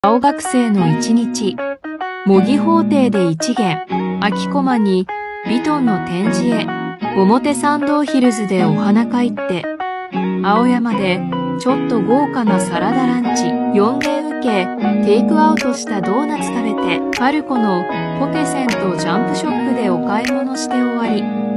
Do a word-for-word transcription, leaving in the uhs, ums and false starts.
青学生の一日、模擬法廷で一元、空きコマに、ヴィトンの展示へ、表参道ヒルズでお花会って、青山でちょっと豪華なサラダランチ、よん元受け、テイクアウトしたドーナツ食べて、パルコのポテセンとジャンプショップでお買い物して終わり。